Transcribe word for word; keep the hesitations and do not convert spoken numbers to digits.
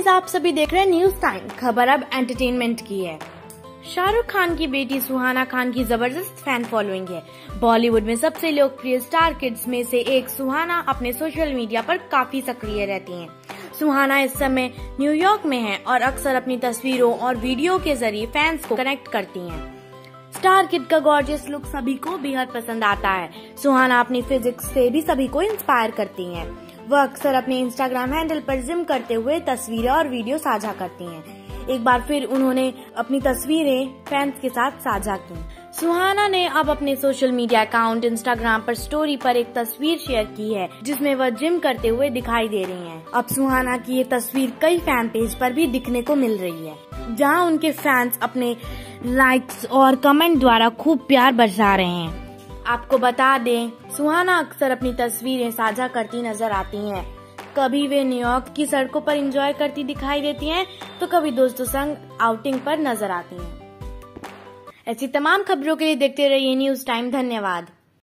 Guys, आप सभी देख रहे हैं न्यूज टाइम। खबर अब एंटरटेनमेंट की है। शाहरुख खान की बेटी सुहाना खान की जबरदस्त फैन फॉलोइंग है। बॉलीवुड में सबसे लोकप्रिय स्टार किड्स में से एक सुहाना अपने सोशल मीडिया पर काफी सक्रिय रहती हैं। सुहाना इस समय न्यूयॉर्क में है और अक्सर अपनी तस्वीरों और वीडियो के जरिए फैंस को कनेक्ट करती हैं। स्टार किड का गॉर्जियस लुक सभी को बेहद पसंद आता है। सुहाना अपनी फिजिक्स से भी सभी को इंस्पायर करती हैं। वह अक्सर अपने इंस्टाग्राम हैंडल पर जिम करते हुए तस्वीरें और वीडियो साझा करती हैं। एक बार फिर उन्होंने अपनी तस्वीरें फैंस के साथ साझा की। सुहाना ने अब अपने सोशल मीडिया अकाउंट इंस्टाग्राम पर स्टोरी पर एक तस्वीर शेयर की है, जिसमें वह जिम करते हुए दिखाई दे रही हैं। अब सुहाना की ये तस्वीर कई फैन पेज पर भी दिखने को मिल रही है, जहां उनके फैंस अपने लाइक्स और कमेंट द्वारा खूब प्यार बरसा रहे हैं। आपको बता दें, सुहाना अक्सर अपनी तस्वीरें साझा करती नजर आती हैं। कभी वे न्यूयॉर्क की सड़कों पर एंजॉय करती दिखाई देती हैं, तो कभी दोस्तों संग आउटिंग पर नजर आती हैं। ऐसी तमाम खबरों के लिए देखते रहिए न्यूज टाइम। धन्यवाद।